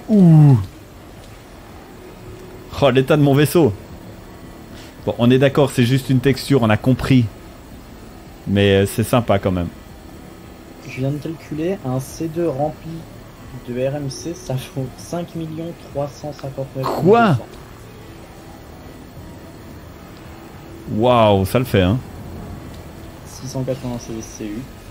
Ouh. Oh, l'état de mon vaisseau. Bon, on est d'accord, c'est juste une texture, on a compris. Mais c'est sympa quand même. Je viens de calculer, un C2 rempli de RMC, ça vaut 5 359 Quoi? 200. Waouh, ça le fait, hein. 680 CSCU.